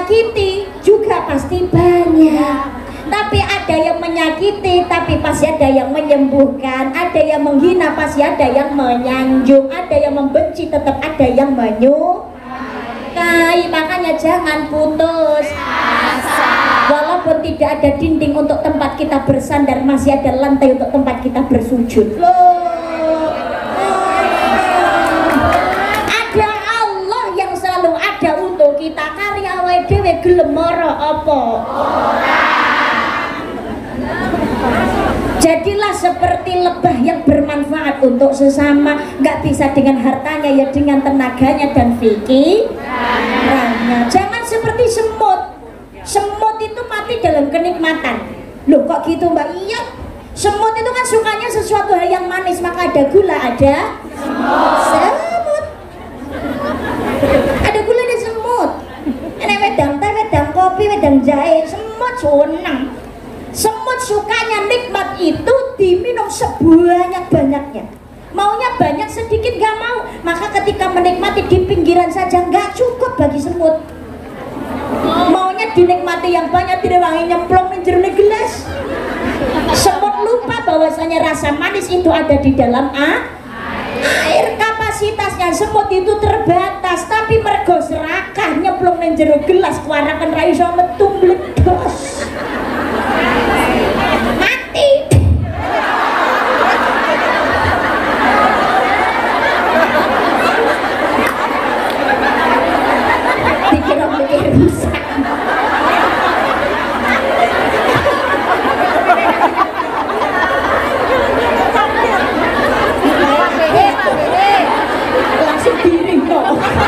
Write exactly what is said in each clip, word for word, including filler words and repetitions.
menyakiti juga pasti banyak. Tapi ada yang menyakiti, tapi pasti ada yang menyembuhkan. Ada yang menghina, pasti ada yang menyanjung. Ada yang membenci, tetap ada yang menyukai. Makanya jangan putus asa. Walaupun tidak ada dinding untuk tempat kita bersandar, masih ada lantai untuk tempat kita bersujud. Loh, ada Allah yang selalu ada untuk kita. Karya awake dhewe gelem mara apa? Jadilah seperti lebah yang bermanfaat untuk sesama. Gak bisa dengan hartanya, ya dengan tenaganya dan pikirannya. Jangan seperti semut. Semut itu mati dalam kenikmatan. Loh kok gitu mbak? Iya, semut itu kan sukanya sesuatu hal yang manis. Maka ada gula, ada semut. Ada gula, ada semut. Ini wedang teh, wedang kopi, wedang jahe. Semut senang. Semut sukanya nikmat itu diminum sebanyak-banyaknya. Maunya banyak, sedikit gak mau. Maka ketika menikmati di pinggiran saja gak cukup bagi semut. Maunya dinikmati yang banyak, tidak wangi nyemplung di jernih gelas. Semut lupa bahwasanya rasa manis itu ada di dalam a air. Kapasitasnya semut itu terbatas, tapi mergo serakah nyemplung di jernih gelas kuarakan ra iso metu mledos. Mati. Dikira mikir rusak. Langsung diri kok.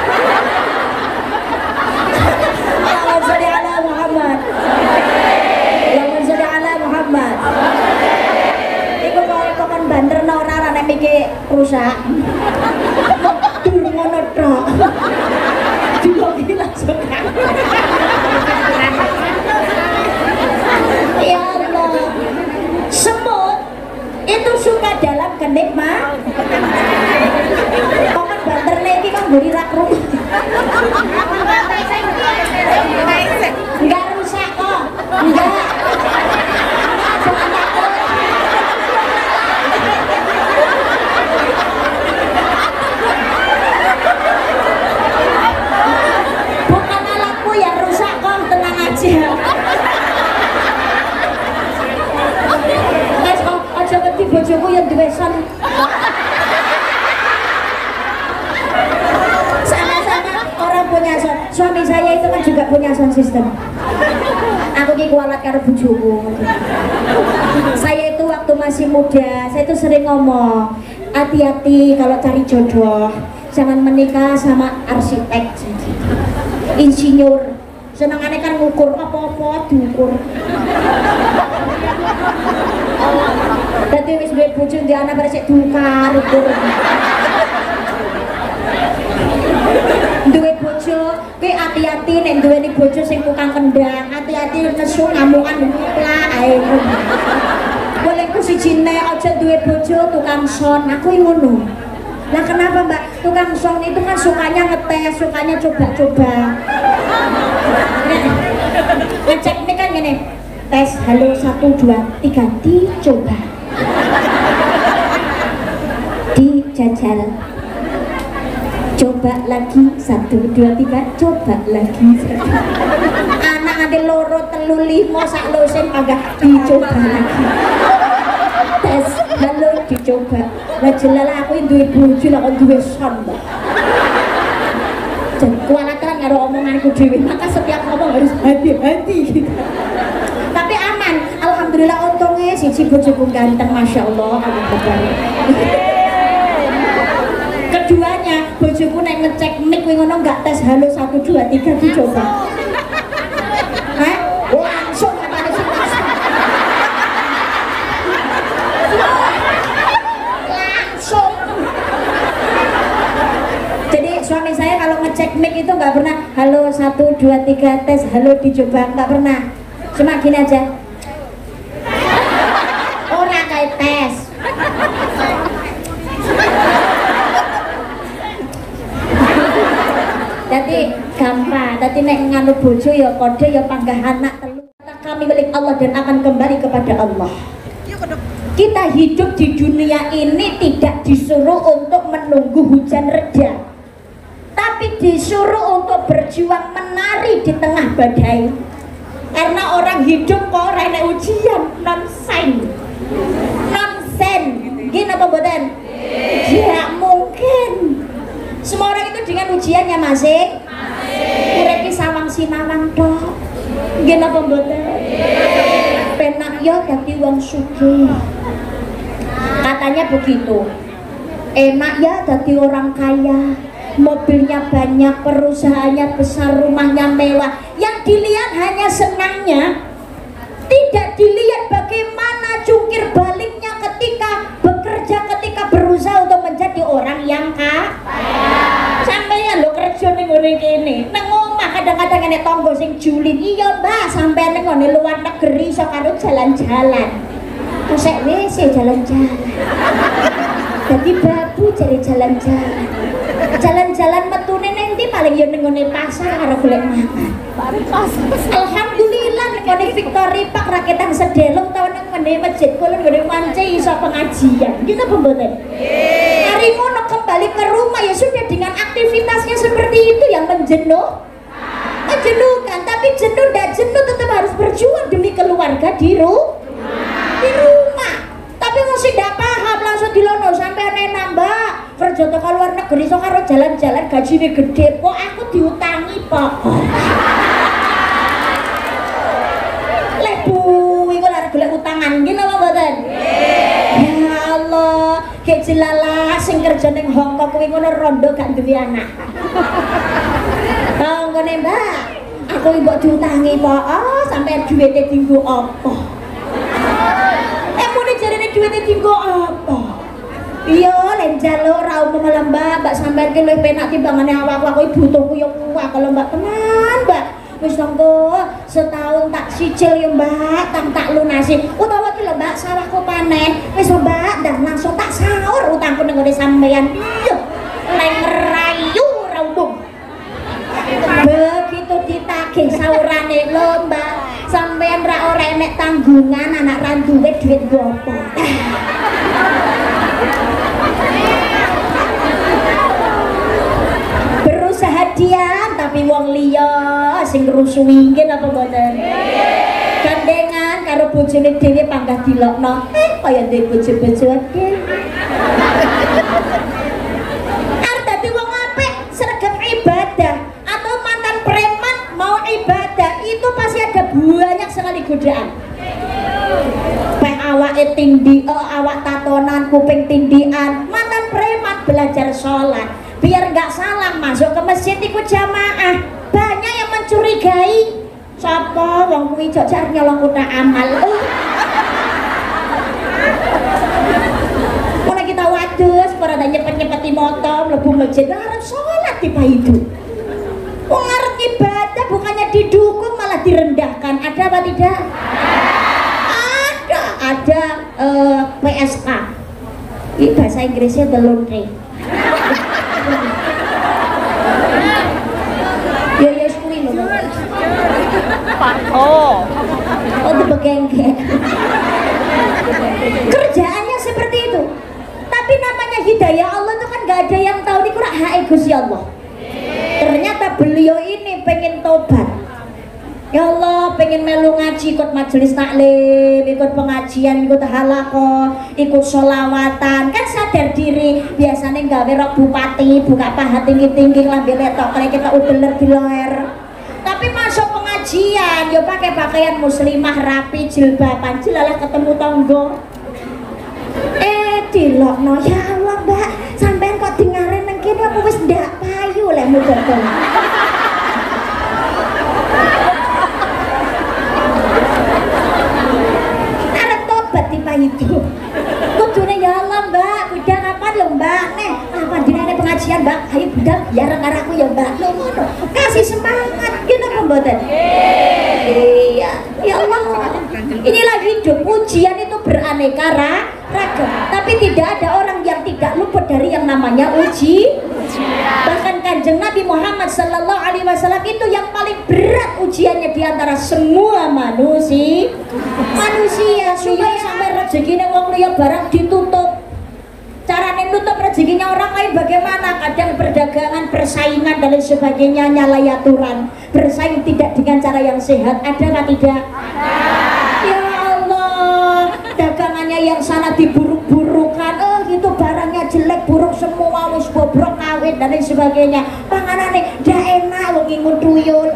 Allahumma sholli ala Muhammad. Allahumma sholli ala Muhammad. Iku kok kon banterno ora ora nek mikir rusak. Durung ngono tok. Diloki langsung. Ya Allah. Semut itu suka dalam kenikmatan. Kok banterne iki kok mburi rak rumah. Enggak rusak kok. Enggak. Bukan alatku yang rusak kok, tenang aja. Guys, kok aja ngerti bojoku yang duwe son. Sama-sama orang punya son. Suami saya itu kan juga punya sound system. Aku ki kualat karo bojoku. Saya itu waktu masih muda, saya itu sering ngomong, hati-hati kalau cari jodoh. Jangan menikah sama arsitek, insinyur. Senengannya kan ngukur apa-apa diukur. Dadi wis duwe bojo ndi ana bare sik dukar ukur. Duwe bojo, kuwi hati-hati nek duweni bojo sing tukang kendang, hati-hati nesu ngamukan mutlak ae. Boleh ku siji nek aja duwe bojo tukang son, aku ngono. Lah kenapa mbak? Tukang son itu kan sukanya ngetes, sukanya coba-coba. Ngecek ini kan gini, tes halo satu dua tiga dicoba, dijajal, coba lagi satu dua tiga, coba lagi. Anak ada loro telu limo sak losen agak dicoba lagi. Tes halo dicoba. Lah jelala aku duwe bojo lah kok duwe son, Mbak. Dan kualatan karo omonganku dhewe, maka setiap ngomong harus hati-hati. Tapi aman, alhamdulillah untungnya siji bojoku ganteng, masya Allah. Keduanya bojoku nek ngecek mic kuwi ngono enggak tes halo satu dua tiga dicoba. Hah? Langsung apa sih? Langsung. Jadi suami saya kalau ngecek mic itu nggak pernah halo satu dua tiga tes halo dicoba, nggak pernah. Cuma gini aja, orang kayak tes. Jadi gampang, tadi nek nganu bojo ya kode ya panggah anak telu. Kami milik Allah dan akan kembali kepada Allah. Kita hidup di dunia ini tidak disuruh untuk menunggu hujan reda, tapi disuruh untuk berjuang menari di tengah badai. Karena orang hidup kok ora enek ujian, nonsen. Nonsen. Gini apa mboten? Ya mungkin. Semua orang itu dengan ujiannya masing. Urip ki sawang sinawang tok. Gini apa mboten? Penak yo dadi wong sugih. Katanya begitu. Enak ya dadi orang kaya. Mobilnya banyak, perusahaannya besar, rumahnya mewah. Yang dilihat hanya senangnya, tidak dilihat bagaimana jungkir baliknya ketika bekerja, ketika berusaha untuk menjadi orang yang kaya. Sampeyan lho kerja ning ngene kene, nang omah kadang-kadang enek tangga sing julid. Iya, Mbak, sampeyan ning ngene luar negeri iso karo jalan-jalan. Kosek wis jalan-jalan. Jadi babu cari jalan-jalan. Jalan-jalan metune nang ndi paling yo ning ngene pasar karo golek makan. Alhamdulillah ning ngene Victory Park raketan sedelong tahun nang ngene masjid kula ngene mance iso pengajian. Kita pemboten. Hari ngono kembali ke rumah ya sudah dengan aktivitasnya seperti itu yang menjenuh. Menjenuhkan, tapi jenuh dan jenuh tetap harus berjuang demi keluarga di rumah. Di rumah. Tapi masih tidak paham langsung dilono sampai aneh nambah kerja ke luar negeri so karo jalan-jalan gajinya gede kok aku diutangi pak lebu itu lari golek utangan gini apa mboten? Ya Allah kayak jelala sing kerja ning Hongkong kuwi ngono rondo gak duwe anak oh ngene mbak aku mbok diutangi pak oh sampai duwite dienggo apa jarene duwite dienggo apa? Iya, lek njaluk ra umum malah Mbak, Mbak sampeyan ki luwih penak timbangane awakku aku butuhku yo kuwak kalau Mbak tenan, Mbak. Wis monggo setahun tak sicil yo Mbak, tang tak lunasi. Utawa ki lho Mbak, sawahku panen. Wis Mbak, ndak langsung tak sahur utangku ning ngene sampeyan. Iya. Lek ngerayu ra umum. Begitu ditagih saurane lho Mbak. Sampeyan ra ora enek tanggungan anak ra duwe duit gopo. Berusaha diam tapi wong liya sing ngrusuhi nggih apa mboten? Gandengan karo bojone dhewe panggah dilokno. Eh kaya ndek bojo-bojo dhewe. Arep dadi wong apik sregep ibadah atau mantan preman mau ibadah itu pasti ada banyak sekali godaan. Peh awake tindi, oh, awak tatonan, kuping tindian, mantan preman belajar sholat biar nggak salah masuk ke masjid ikut jamaah. Banyak yang mencurigai. Sapa wong kuwi jok jar nyolong kotak amal. Oh. Kalau kita wadus, pada nyepet-nyepeti motor, mlebu masjid, arep sholat tiba itu. Wong arep ibadah bukannya didukung malah direndahkan. Ada apa tidak? Ada, ada uh, P S K. Ini bahasa Inggrisnya the laundry. Ya ya sekali loh. Oh. Oh the begengge. Kerjaannya seperti itu. Tapi namanya hidayah Allah itu kan gak ada yang tahu, ini kurang hak Gusti Allah. Ternyata beliau ini pengen tobat. Ya Allah, pengen melu ngaji, ikut majelis taklim, ikut pengajian, ikut halaqah, ikut sholawatan. Kan sadar diri, biasanya gawe rok bupati, buka paha tinggi-tinggi, lambe letok, karena kita udeler di leher. Tapi masuk pengajian, yo pakai pakaian muslimah rapi, jilbaban, jelalah ketemu tonggo. Eh, dilokno, ya Allah mbak, sampean kok dengarin nang kene aku wis ndak payu lek muga-muga. Itu kudune ya Allah mbak, udah kapan lho mbak, nih apa dinane pengajian mbak, ayo budal biar karo aku ya mbak, lho ngono kasih semangat gitu kan mboten? Iya ya Allah, inilah hidup. Ujian itu beraneka ragam, tapi tidak ada orang yang tidak luput dari yang namanya uji. Bahkan Kanjeng Nabi Muhammad Sallallahu Alaihi Wasallam itu yang paling berat ujiannya diantara semua manusia manusia supaya sampai rezekinya wong liya barang ditutup. Caranya nutup rezekinya orang lain bagaimana? Kadang perdagangan, persaingan dan lain sebagainya, nyalai aturan, bersaing tidak dengan cara yang sehat. Ada nggak tidak? Ada. Ya Allah, dagangannya yang sana diburuk-burukan, oh itu barangnya jelek, buruk semua, wis bobrok kawin dan lain sebagainya. Panganane ndak enak wong ngingun tuyul.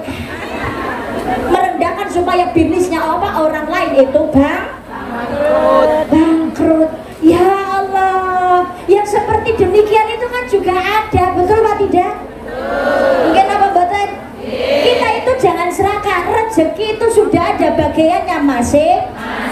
Merendahkan supaya bisnisnya apa orang lain itu bang bangkrut. Bangkrut. Ya Allah, yang seperti demikian itu kan juga ada, betul Pak tidak? Mungkin apa betul? Kita itu jangan serakah, rezeki itu sudah ada bagiannya masing.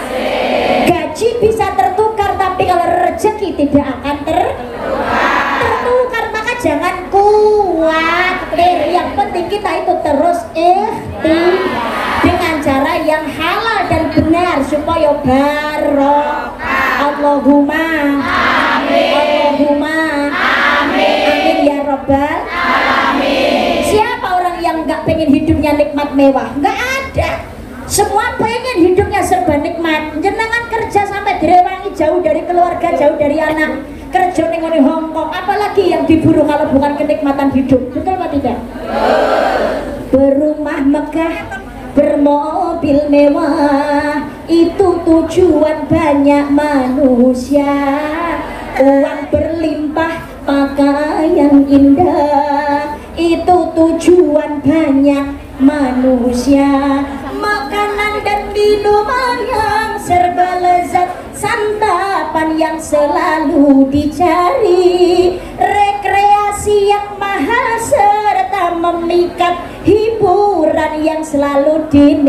Gaji bisa tertukar, tapi kalau rezeki tidak akan tertukar. Tertukar, maka jangan khawatir. Yang penting kita itu terus ikhtiar dengan cara yang halal dan benar supaya barokah. Allahumma amin. Allahumma amin. Amin ya Rabbal alamin. Siapa orang yang nggak pengen hidupnya nikmat mewah? Nggak ada. Semua pengen hidupnya serba nikmat. Jenengan kerja sampai direwangi jauh dari keluarga, jauh dari anak, kerja ning ngene Hongkong, apalagi yang diburu kalau bukan kenikmatan hidup. Betul apa tidak? Berumah megah, bermobil mewah, itu tujuan banyak manusia. Uang berlimpah, pakaian indah, itu tujuan banyak manusia. Makanan dan minuman yang serba lezat, santapan yang selalu dicari, rekreasi yang mahal serta memikat, hiburan yang selalu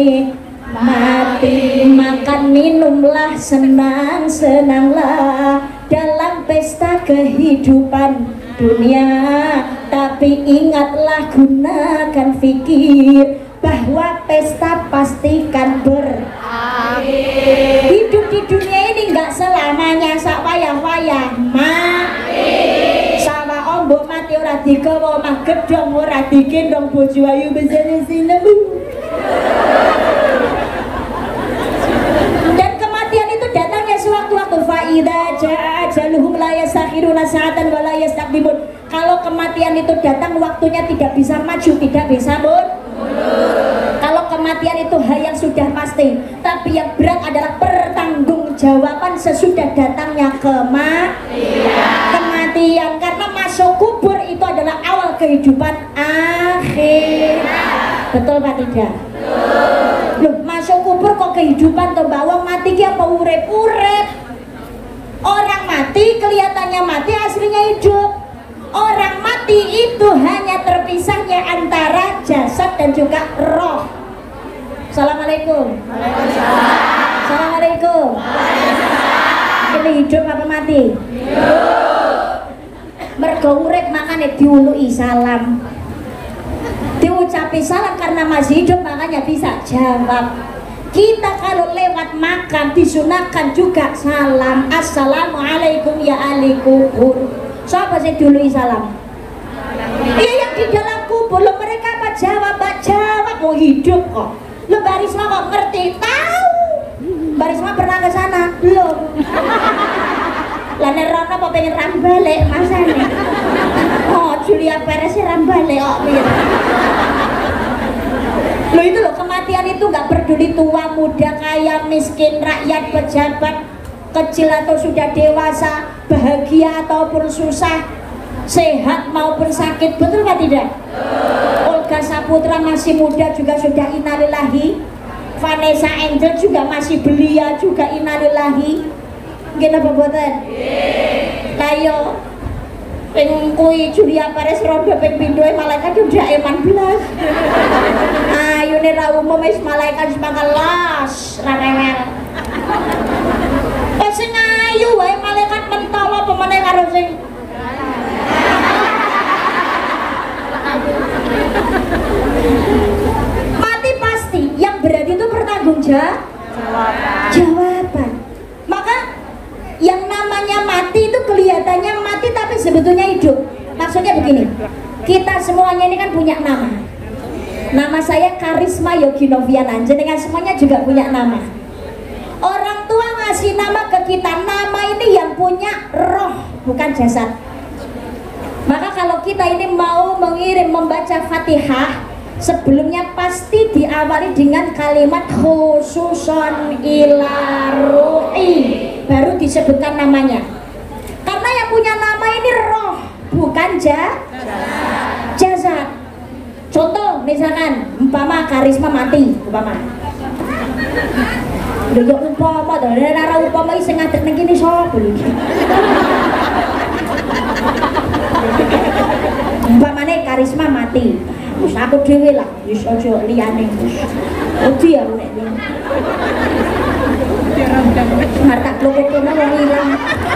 dinikmati. Makan minumlah, senang-senanglah dalam pesta kehidupan dunia, tapi ingatlah, gunakan fikir bahwa pesta pastikan berakhir. Hidup di dunia ini nggak selamanya sak wayah-wayah mati. Sama ombok mati ora digawa omah gedhong, ora digendong bojo ayu besane sinebu. Dan kematian itu datangnya sewaktu-waktu. Faida jaa ajaluhum la yastakhiruna sa'atan wa la yastaqdimun. Kalau kematian itu datang, waktunya tidak bisa maju, tidak bisa mundur. Kalau kematian itu hal yang sudah pasti, tapi yang berat adalah pertanggungjawaban sesudah datangnya kematian. Kematian, karena masuk kubur itu adalah awal kehidupan akhir. Betul Pak tidak? Loh, masuk kubur kok kehidupan tuh bawang mati ki apa urip-urip? Orang mati kelihatannya mati, aslinya hidup. Orang mati itu hanya terpisahnya antara jasad dan juga roh. Assalamualaikum. Assalamualaikum. Ini hidup apa mati? Hidup. Mergo urip makanya diului salam, diucapi salam karena masih hidup, makanya bisa jawab. Kita kalau lewat makam disunahkan juga salam. Assalamualaikum ya ahli kubur. Siapa sih dulu salam? Iya yang di dalam kubur. Lo mereka apa jawab? Apa jawab? Mau hidup kok. Lo Barisma kok ngerti? Tahu. Barisma pernah ke sana? Belum. Lah nerono apa pengen rambale masane? Oh Julia Perez rambale kok mir. Lo itu lo kematian itu nggak peduli tua, muda, kaya, miskin, rakyat, pejabat, kecil atau sudah dewasa, bahagia ataupun susah, sehat maupun sakit. Betul nggak tidak? Olga Saputra masih muda juga sudah innalillahi. Vanessa Angel juga masih belia juga innalillahi. Gini apa buatan? Layo peng kui Julia Perez rodo peng pindoe malaikat udah eman belas. Ayo nih ra umum wis malaikat semangat las rarewel. Eh sing ayu wae malaikat mentol apa meneh karo sing mati pasti. Yang berarti itu pertanggungjawaban. Jawaban. Maka yang namanya mati itu kelihatannya mati tapi sebetulnya hidup. Maksudnya begini, Kita semuanya ini kan punya nama. Nama saya Karisma Yogi Noviana. Jenengan semuanya juga punya nama. Orang tua ngasih nama ke kita. Nama ini yang punya roh, bukan jasad. Maka kalau kita ini mau mengirim membaca Fatihah, sebelumnya pasti diawali dengan kalimat khususon ila ruhi, baru disebutkan namanya. Karena yang punya nama ini roh, bukan ja jasad. Contoh misalkan umpama Karisma mati, umpama lho yo umpama to, ora umpama iki sing ngadeg ning kene sapa lho iki. Umpamane Karisma mati, wis aku dhewe lah, wis aja liyane wis. Wedi ya nek iki. Martak klokono wong ilang.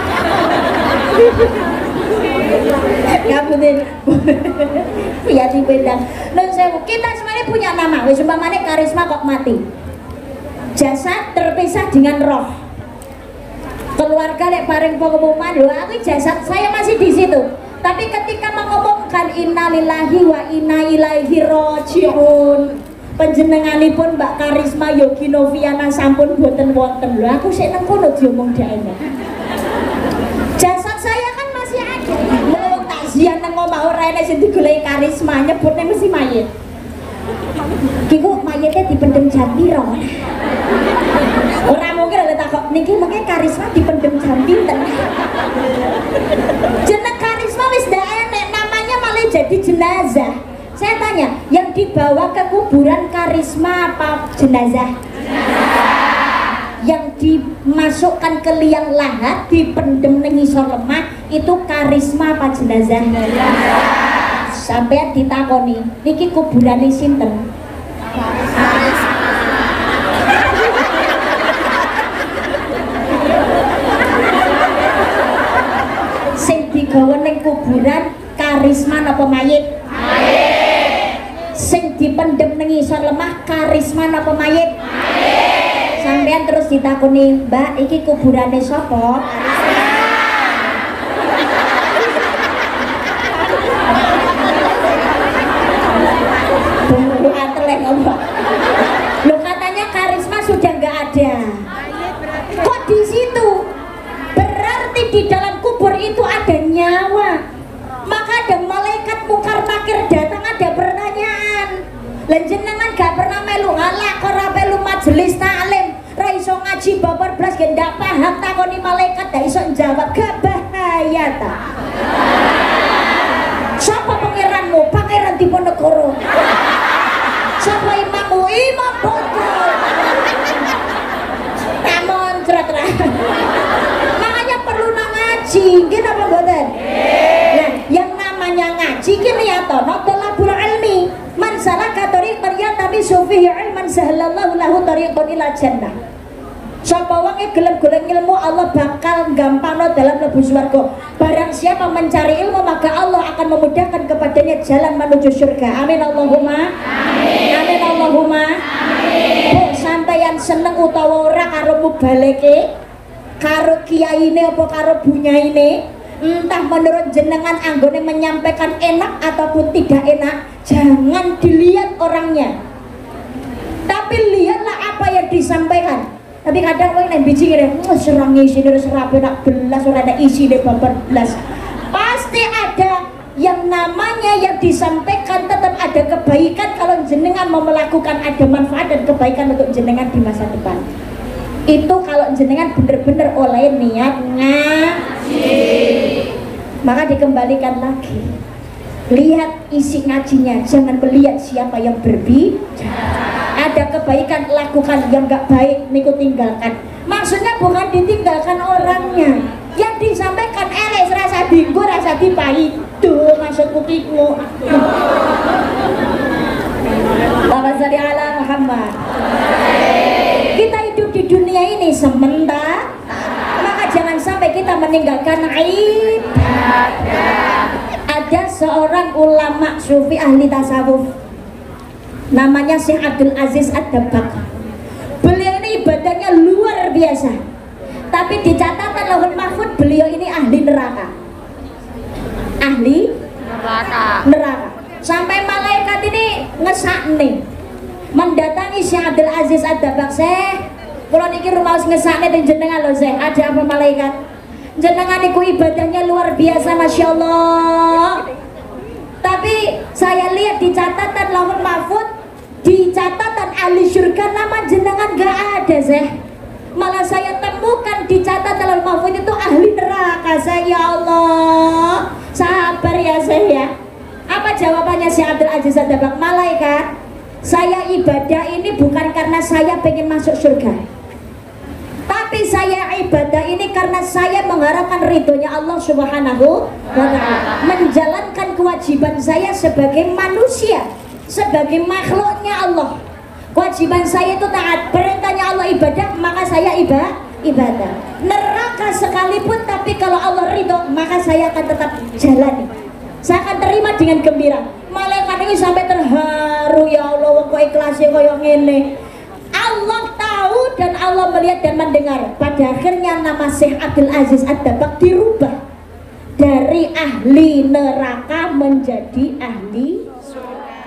Ngapunten. Ya dipendang. Nun sewu, kita semuanya punya nama. Wis umpamane Karisma kok mati. Jasad terpisah dengan roh. Keluarga lek bareng pengumuman, lho aku jasad saya masih di situ. Tapi ketika mengumumkan innalillahi wa inna ilaihi rajiun, panjenenganipun Mbak Karisma Yogi Noviana sampun boten wonten. Lho aku sik nang kono diomong daene. Jasad saya kan masih ada. Mau takziah nang omah ora enek sing digoleki Karisma, nyebutne mesti mayit. Kiku mayitnya dipendem jam piro? Ora mungkin ada takut niki mungkin Karisma dipendem jam pinten. Jeneng Karisma wis ndak enek, namanya malah jadi jenazah. Saya tanya, yang dibawa ke kuburan Karisma apa jenazah? Yang dimasukkan ke liang lahat, dipendem ning isor lemah, itu Karisma apa jenazah? Sampai ditakoni, niki kuburane sinten? Sing digawa ning kuburan Karisma napa mayit? Mayit. Sing dipendem ning isor lemah Karisma napa mayit? Mayit. Sampeyan terus ditakoni, "Mbak, iki kuburane sapa?" Loh katanya Karisma sudah nggak ada. Kok di situ? Berarti di dalam kubur itu ada nyawa. Maka ada malaikat mungkar nakir datang, ada pertanyaan. Lan jenengan gak pernah melu halak, ora melu majelis taklim, ra iso ngaji babar blas gak ndak paham takoni malaikat gak iso jawab, gak bahaya ta? Siapa pangeranmu? Pangeran Diponegoro. Siapa imammu? Imam Bodoh. Namun cerah-cerah. Makanya perlu ngaji, gitu apa mboten? Nah, yang namanya ngaji kini ya tono tolabul ilmi. Man salaka tariqan yaltamisu fihi ilman sahhalallahu lahu tariqan ila jannah. Sapa wong e gelem-gelem ilmu, Allah bakal gampangno dalam mlebu swarga. Barang siapa mencari ilmu, maka Allah akan memudahkan kepadanya jalan menuju surga. Amin Allahumma amin. Amin Allahumma amin. Bu, sampeyan seneng utawa ora karo mubaleke, karo kiyaine apa karo bunyaine, entah menurut jenengan anggone menyampaikan enak ataupun tidak enak, jangan dilihat orangnya, tapi lihatlah apa yang disampaikan. Tapi kadang kowe nek biji ngene, serang isi dari serape nak belas, ora ada isi deh babar belas. Pasti ada yang namanya yang disampaikan, tetap ada kebaikan kalau jenengan mau melakukan, ada manfaat dan kebaikan untuk jenengan di masa depan. Itu kalau jenengan bener-bener oleh niat ngaji. Maka dikembalikan lagi. Lihat isi ngajinya, jangan melihat siapa yang berbicara. Ada kebaikan lakukan, yang gak baik niku tinggalkan. Maksudnya bukan ditinggalkan orangnya, yang disampaikan elek rasa dinggo rasa dipahi. Tuh maksudku kiku. Allahumma sholli ala Muhammad. Kita hidup di dunia ini sementara, maka jangan sampai kita meninggalkan ibadah. Ada seorang ulama sufi ahli tasawuf, namanya Syekh Abdul Aziz Ad-Dabbaq. Beliau ini ibadahnya luar biasa, tapi di catatan Lauhul Mahfuz beliau ini ahli neraka. Ahli neraka. Neraka. Sampai malaikat ini ngesakne mendatangi Syekh Abdul Aziz Ad-Dabbagh. Syekh, kula niki rumaos ngesakne teng jenengan lho Syekh. Ada apa malaikat? Jenengan niku ibadahnya luar biasa, Masya Allah. Tapi saya lihat di catatan Lauhul Mahfuz, di catatan ahli surga nama jenengan gak ada Syekh. Malah saya temukan di catatan Lauhul Mahfuz itu ahli neraka. Saya, ya Allah, sabar ya Syekh ya. Apa jawabannya Syekh Abdul Aziz Ad-Dabbagh? Malaikat, saya ibadah ini bukan karena saya pengen masuk surga, tapi saya ibadah ini karena saya mengharapkan ridhonya Allah Subhanahu wa ta'ala, menjalankan kewajiban saya sebagai manusia, sebagai makhluknya Allah. Kewajiban saya itu taat, perintahnya Allah ibadah, maka saya ibadah ibadah. Neraka sekalipun, tapi kalau Allah ridho, maka saya akan tetap jalani, saya akan terima dengan gembira. Malaikat ini sampai terharu, ya Allah, kok ikhlasnya kayak gini. Allah tahu dan Allah melihat dan mendengar. Pada akhirnya nama Syekh Abdul Aziz Ad-Dabbagh dirubah dari ahli neraka menjadi ahli surga.